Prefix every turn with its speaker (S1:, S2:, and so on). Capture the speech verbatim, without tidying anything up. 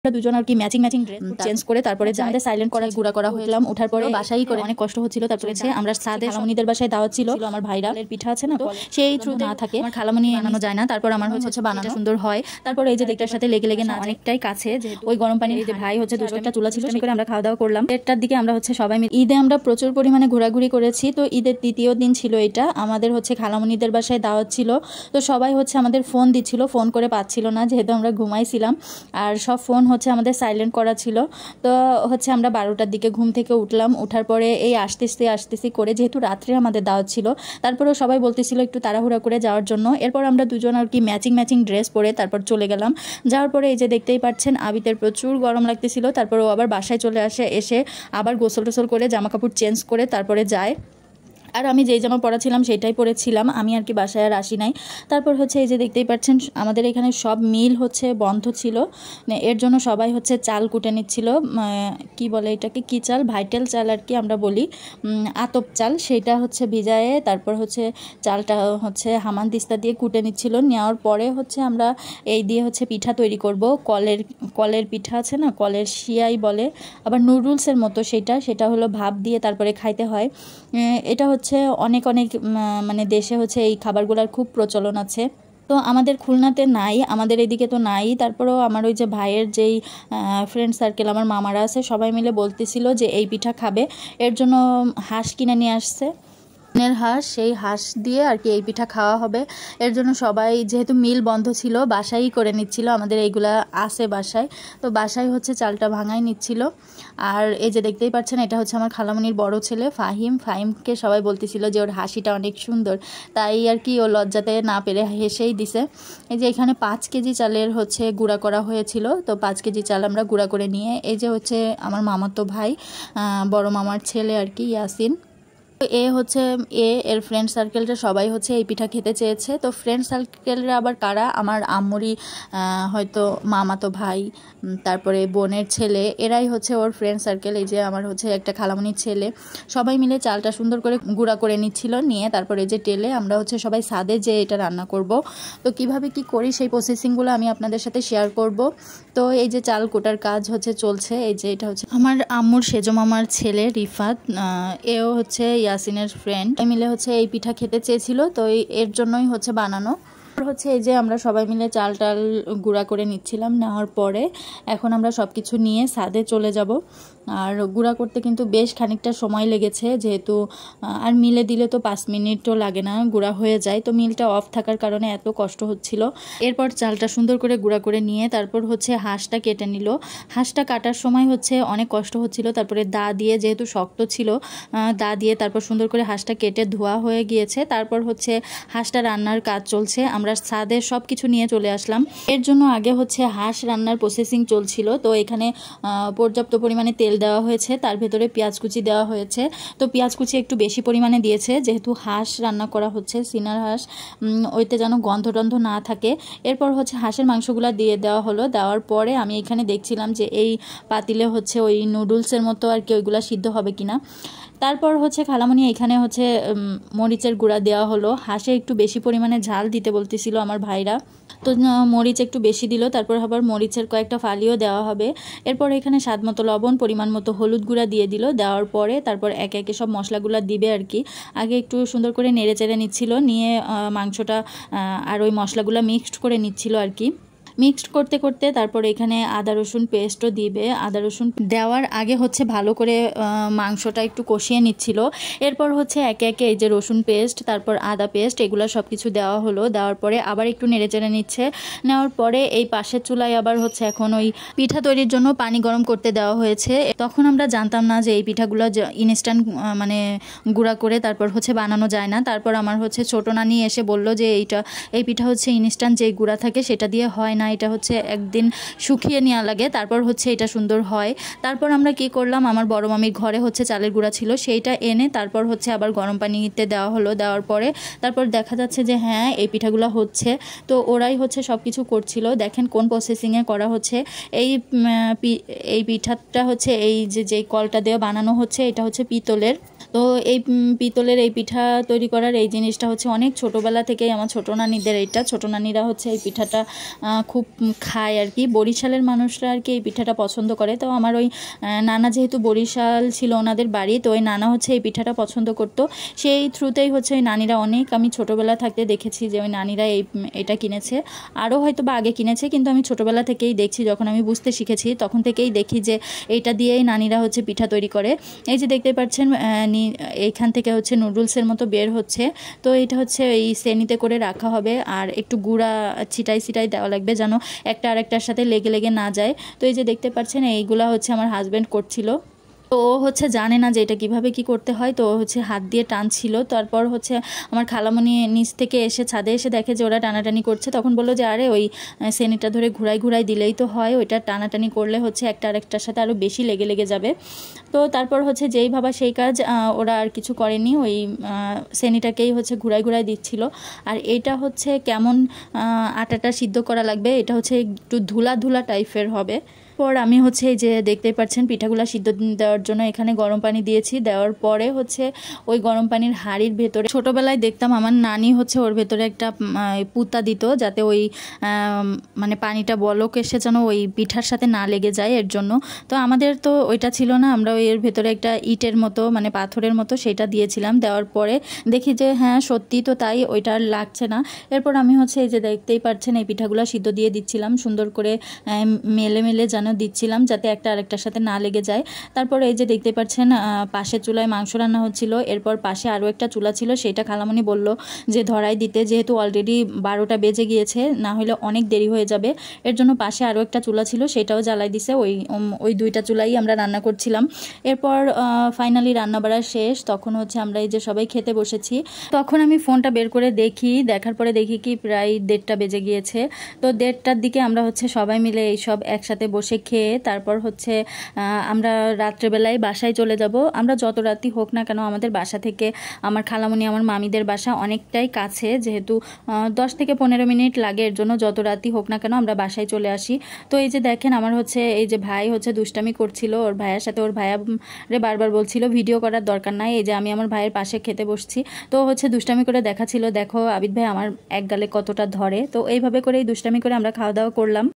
S1: আমরা দুজন আর কি ম্যাচিং ম্যাচিং ড্রেস চেঞ্জ করে তারপরে আমাদের সাইলেন্ট করা গুড়া করা হইলাম। ওঠার পরে বাসাই করে অনেক কষ্ট হচ্ছিল। তারপরে আমরা সাদে খালামণিদের বাসায় দাওয়াত ছিল, আমার ভাইরা পিঠা আছে না, তো সেই থ্রু না থাকে আমার খালামণি বানানো যায় না। তারপর আমার হচ্ছে বানানো সুন্দর হয়। তারপর এই যে দেখটার সাথে লেগে লেগে না অনেকটাই কাছে, যে ওই গরম পানির এই যে ভাই হচ্ছে দুটো একটা চুলা ছিল, সেখানে আমরা খাওয়া দাওয়া করলাম। দেড়টার দিকে আমরা হচ্ছে সবাই মিলে ঈদে আমরা প্রচুর পরিমাণে ঘোরাঘুরি করেছি। তো ঈদের দ্বিতীয় দিন ছিল এটা, আমাদের হচ্ছে খালামণিদের বাসায় দাওয়াত ছিল। তো সবাই হচ্ছে আমাদের ফোন দিচ্ছিল, ফোন করে পাচ্ছিল না যেহেতু আমরা ঘুমাইছিলাম, আর সব ফোন হচ্ছে আমাদের সাইলেন্ট করা ছিল। তো হচ্ছে আমরা বারোটার দিকে ঘুম থেকে উঠলাম। উঠার পরে এই আসতেছি আসতেছি করে, যেহেতু রাত্রে আমাদের দাওয়াত ছিল, তারপরেও সবাই বলতেছিল একটু তাড়াহুড়া করে যাওয়ার জন্য। এরপর আমরা দুজন আর কি ম্যাচিং ম্যাচিং ড্রেস পরে তারপর চলে গেলাম। যাওয়ার পরে এই যে দেখতেই পাচ্ছেন আবিতের প্রচুর গরম লাগতেছিল। তারপর ও আবার বাসায় চলে আসে, এসে আবার গোসল টোসল করে জামা কাপড় চেঞ্জ করে তারপরে যায়। আর আমি যেই জামা পরেছিলাম সেটাই পরেছিলাম, আমি আর কি বাসায় আর আসি নাই। তারপর হচ্ছে এই যে দেখতেই পাচ্ছেন আমাদের এখানে সব মিল হচ্ছে বন্ধ ছিল, এর জন্য সবাই হচ্ছে চাল কুটে নিচ্ছিল। কি বলে এটাকে, কি চাল, ভাইটাল চাল আর কি আমরা বলি, আতপ চাল, সেটা হচ্ছে ভিজায়ে তারপর হচ্ছে চালটা হচ্ছে হামান দিস্তা দিয়ে কুটে নিচ্ছিল। নেওয়ার পরে হচ্ছে আমরা এই দিয়ে হচ্ছে পিঠা তৈরি করব। কলের কলের পিঠা আছে না, কলের শিয়াই বলে, আবার নুডলসের মতো সেটা সেটা হলো ভাপ দিয়ে তারপরে খাইতে হয়। এটা হচ্ছে অনেক অনেক মানে দেশে হচ্ছে এই খাবারগুলোর খুব প্রচলন আছে। তো আমাদের খুলনাতে নাই, আমাদের এদিকে তো নাই। তারপরেও আমার ওই যে ভাইয়ের যেই ফ্রেন্ড সার্কেল, আমার মামারা আছে, সবাই মিলে বলতেছিল যে এই পিঠা খাবে, এর জন্য হাঁস কিনে নিয়ে আসছে, নের হাঁস, সেই হাঁস দিয়ে আর কি এই পিঠা খাওয়া হবে। এর জন্য সবাই যেহেতু মিল বন্ধ ছিল বাসাই করে নিচ্ছিল, আমাদের এইগুলা আছে বাসায়, তো বাসায় হচ্ছে চালটা ভাঙাই নিচ্ছিল। আর এই যে দেখতেই পাচ্ছেন এটা হচ্ছে আমার খালামণির বড় ছেলে ফাহিম। ফাহিমকে সবাই বলতেছিল যে ওর হাসিটা অনেক সুন্দর, তাই আর কি ও লজ্জাতে না পেরে হেসেই দিছে। এই যে এখানে পাঁচ কেজি চালের হচ্ছে গুঁড়া করা হয়েছিল, তো পাঁচ কেজি চাল আমরা গুঁড়া করে নিয়ে, এই যে হচ্ছে আমার মামাতো ভাই, বড় মামার ছেলে আর কি, ইয়াসিন, এ হচ্ছে এ এর ফ্রেন্ড সার্কেলটা সবাই হচ্ছে এই পিঠা খেতে চেয়েছে। তো ফ্রেন্ড সার্কেলরা আবার কারা, আমার আম্মুরই হয়তো মামাতো ভাই, তারপরে বোনের ছেলে, এরাই হচ্ছে ওর ফ্রেন্ড সার্কেল। এই যে আমার হচ্ছে একটা খালামণির ছেলে, সবাই মিলে চালটা সুন্দর করে গুঁড়া করে নিচ্ছিল। নিয়ে তারপরে যে টেলে আমরা হচ্ছে সবাই সাদে যে এটা রান্না করব। তো কিভাবে কি করি সেই প্রসেসিংগুলো আমি আপনাদের সাথে শেয়ার করব। তো এই যে চাল কোটার কাজ হচ্ছে চলছে। এই যে এটা হচ্ছে আমার আম্মুর সেজো মামার ছেলে রিফাত, এও হচ্ছে ইয়াসিনের ফ্রেন্ড, মিলে হচ্ছে এই পিঠা খেতে চেয়েছিল, তো এর জন্যই হচ্ছে বানানো। হচ্ছে এই যে আমরা সবাই মিলে চাল টাল গুঁড়া করে নিচ্ছিলাম। নেওয়ার পরে এখন আমরা সব কিছু নিয়ে ছাদে চলে যাব। আর গুঁড়া করতে কিন্তু বেশ খানিকটা সময় লেগেছে, যেহেতু আর মিলে দিলে তো পাঁচ মিনিটও লাগে না, গুঁড়া হয়ে যায়। তো মিলটা অফ থাকার কারণে এত কষ্ট হচ্ছিল। এরপর চালটা সুন্দর করে গুঁড়া করে নিয়ে তারপর হচ্ছে হাঁসটা কেটে নিল। হাঁসটা কাটার সময় হচ্ছে অনেক কষ্ট হচ্ছিল। তারপরে দা দিয়ে, যেহেতু শক্ত ছিল, দা দিয়ে তারপর সুন্দর করে হাঁসটা কেটে ধোয়া হয়ে গিয়েছে। তারপর হচ্ছে হাঁসটা রান্নার কাজ চলছে। আমরা ছাদে সব কিছু নিয়ে চলে আসলাম। এর জন্য আগে হচ্ছে হাঁস রান্নার প্রসেসিং চলছিল। তো এখানে পর্যাপ্ত পরিমাণে তেল দেওয়া হয়েছে, তার ভেতরে পেঁয়াজ কুচি দেওয়া হয়েছে। তো পেঁয়াজ কুচি একটু বেশি পরিমাণে দিয়েছে, যেহেতু হাঁস রান্না করা হচ্ছে, সিনার হাঁস, ওইতে যেন গন্ধ টন্ধ না থাকে। এরপর হচ্ছে হাঁসের মাংসগুলো দিয়ে দেওয়া হলো। দেওয়ার পরে আমি এখানে দেখছিলাম যে এই পাতিলে হচ্ছে ওই নুডলসের মতো আর কি ওইগুলো সিদ্ধ হবে কিনা। তারপর হচ্ছে খালামণি এখানে হচ্ছে মরিচের গুঁড়া দেওয়া হলো। হাঁসে একটু বেশি পরিমাণে ঝাল দিতে বলতেছিল আমার ভাইরা, তো মরিচ একটু বেশি দিল। তারপর আবার মরিচের কয়েকটা ফালিও দেওয়া হবে। এরপর এখানে স্বাদ মতো লবণ, পরিমাণ মতো হলুদ গুঁড়া দিয়ে দিল। দেওয়ার পরে তারপর একে একে সব মশলাগুলো দিবে আর কি। আগে একটু সুন্দর করে নেড়ে চেড়ে নিচ্ছিল, নিয়ে মাংসটা আর ওই মশলাগুলো মিক্সড করে নিচ্ছিল আর কি। মিক্সড করতে করতে তারপর এখানে আদা রসুন পেস্টও দিবে। আদা রসুন দেওয়ার আগে হচ্ছে ভালো করে মাংসটা একটু কষিয়ে নিচ্ছিল। এরপর হচ্ছে একে একে এই যে রসুন পেস্ট, তারপর আদা পেস্ট, এগুলো সব কিছু দেওয়া হলো। দেওয়ার পরে আবার একটু নেড়ে চেড়ে নিচ্ছে। নেওয়ার পরে এই পাশের চুলায় আবার হচ্ছে এখন ওই পিঠা তৈরির জন্য পানি গরম করতে দেওয়া হয়েছে। তখন আমরা জানতাম না যে এই পিঠাগুলো ইনস্ট্যান্ট মানে গুঁড়া করে তারপর হচ্ছে বানানো যায় না। তারপর আমার হচ্ছে ছোট নানি এসে বলল যে এইটা এই পিঠা হচ্ছে ইনস্ট্যান্ট যেই গুঁড়া থাকে সেটা দিয়ে হয় না, এটা হচ্ছে একদিন শুকিয়ে নেওয়া লাগে, তারপর হচ্ছে এটা সুন্দর হয়। তারপর আমরা কি করলাম, আমার বড় মামির ঘরে হচ্ছে চালের গুঁড়া ছিল, সেইটা এনে তারপর হচ্ছে আবার গরম পানিতে দেওয়া হলো। দেওয়ার পরে তারপর দেখা যাচ্ছে যে হ্যাঁ এই পিঠাগুলো হচ্ছে। তো ওরাই হচ্ছে সব কিছু করছিল। দেখেন কোন প্রসেসিংয়ে করা হচ্ছে। এই এই পিঠাটা হচ্ছে এই যে যেই কলটা দিয়ে বানানো হচ্ছে, এটা হচ্ছে পিতলের। তো এই পিতলের এই পিঠা তৈরি করার এই জিনিসটা হচ্ছে অনেক ছোটোবেলা থেকেই আমার ছোটো নানিদের, এইটা ছোটো নানিরা হচ্ছে এই পিঠাটা খুব খায় আর কি। বরিশালের মানুষরা আর কি এই পিঠাটা পছন্দ করে। তো আমার ওই নানা যেহেতু বরিশাল ছিল ওনাদের বাড়ি, তো ওই নানা হচ্ছে এই পিঠাটা পছন্দ করতো, সেই থ্রুতেই হচ্ছে ওই নানিরা অনেক আমি ছোটোবেলা থাকতে দেখেছি যে ওই নানিরা এই এটা কিনেছে। আরও হয়তো বা আগে কিনেছে, কিন্তু আমি ছোটোবেলা থেকেই দেখছি, যখন আমি বুঝতে শিখেছি তখন থেকেই দেখি যে এইটা দিয়েই নানিরা হচ্ছে পিঠা তৈরি করে। এই যে দেখতে পাচ্ছেন এইখান থেকে হচ্ছে নুডলসের মতো বের হচ্ছে। তো এটা হচ্ছে এই শ্রেণীতে করে রাখা হবে, আর একটু গুঁড়া ছিটাই ছিটাই দেওয়া লাগবে যেন একটা আরেকটার সাথে লেগে লেগে না যায়। তো এই যে দেখতে পাচ্ছেন এইগুলা হচ্ছে আমার হাজব্যান্ড করছিল। তো ও হচ্ছে জানে না যে এটা কীভাবে কী করতে হয়, তো হচ্ছে হাত দিয়ে টানছিল। তারপর হচ্ছে আমার খালামণি নিচ থেকে এসে ছাদে এসে দেখে যে ওরা টানাটানি করছে, তখন বললো যে আরে ওই শ্রেণীটা ধরে ঘুরাই ঘুরাই দিলেই তো হয়, ওইটা টানাটানি করলে হচ্ছে একটা আরেকটার সাথে আরও বেশি লেগে লেগে যাবে। তো তারপর হচ্ছে যেই ভাবা সেই কাজ, ওরা আর কিছু করেনি, ওই শ্রেণীটাকেই হচ্ছে ঘুরাই ঘুরাই দিচ্ছিল। আর এটা হচ্ছে কেমন আটাটা সিদ্ধ করা লাগবে, এটা হচ্ছে একটু ধুলা ধুলা টাইপের হবে। পর আমি হচ্ছে এই যে দেখতেই পাচ্ছেন পিঠাগুলো সিদ্ধ দেওয়ার জন্য এখানে গরম পানি দিয়েছি। দেওয়ার পরে হচ্ছে ওই গরম পানির হাঁড়ির ভেতরে ছোটোবেলায় দেখতাম আমার নানি হচ্ছে ওর ভেতরে একটা পুঁতা দিত, যাতে ওই মানে পানিটা বলক এসে যেন ওই পিঠার সাথে না লেগে যায় এর জন্য। তো আমাদের তো ওইটা ছিল না, আমরা ওই এর ভেতরে একটা ইটের মতো মানে পাথরের মতো সেটা দিয়েছিলাম। দেওয়ার পরে দেখি যে হ্যাঁ সত্যি তো তাই, ওইটা আর লাগছে না। এরপর আমি হচ্ছে এই যে দেখতেই পাচ্ছেন এই পিঠাগুলো সিদ্ধ দিয়ে দিচ্ছিলাম, সুন্দর করে মেলে মেলে যেন দিচ্ছিলাম যাতে একটা আরেকটার সাথে না লেগে যায়। তারপর এই যে দেখতে পাচ্ছেন পাশের চুলায় মাংস রান্না হচ্ছিল। এরপর পাশে আরও একটা চুলা ছিল, সেটা খালামণি বলল যে ধরাই দিতে, যেহেতু অলরেডি বারোটা বেজে গিয়েছে, না হলে অনেক দেরি হয়ে যাবে। এর জন্য পাশে আরও একটা চুলা ছিল, সেটাও জ্বালাই দিছে। ওই ওই দুইটা চুলাই আমরা রান্না করছিলাম। এরপর ফাইনালি রান্না বাড়া শেষ, তখন হচ্ছে আমরা এই যে সবাই খেতে বসেছি। তখন আমি ফোনটা বের করে দেখি, দেখার পরে দেখি কি প্রায় দেড়টা বেজে গিয়েছে। তো দেড়টার দিকে আমরা হচ্ছে সবাই মিলে এইসব একসাথে বসে খেয়ে তারপর হচ্ছে আমরা রাত্রেবেলায় বাসায় চলে যাব। আমরা যত রাতই হোক না কেন আমাদের বাসা থেকে আমার খালামণি আমার মামিদের বাসা অনেকটাই কাছে, যেহেতু দশ থেকে পনেরো মিনিট লাগে, এর জন্য যত রাতই হোক না কেন আমরা বাসায় চলে আসি। তো এই যে দেখেন আমার হচ্ছে এই যে ভাই হচ্ছে দুষ্টামি করছিল ওর ভাইয়ের সাথে, ওর ভাইয়া রে বারবার বলছিল ভিডিও করার দরকার নাই। এই যে আমি আমার ভাইয়ের পাশে খেতে বসছি, তো হচ্ছে দুষ্টামি করে দেখাচ্ছিল দেখো আবিদ ভাই আমার এক গালে কতটা ধরে। তো এইভাবে করেই দুষ্টামি করে আমরা খাওয়া দাওয়া করলাম।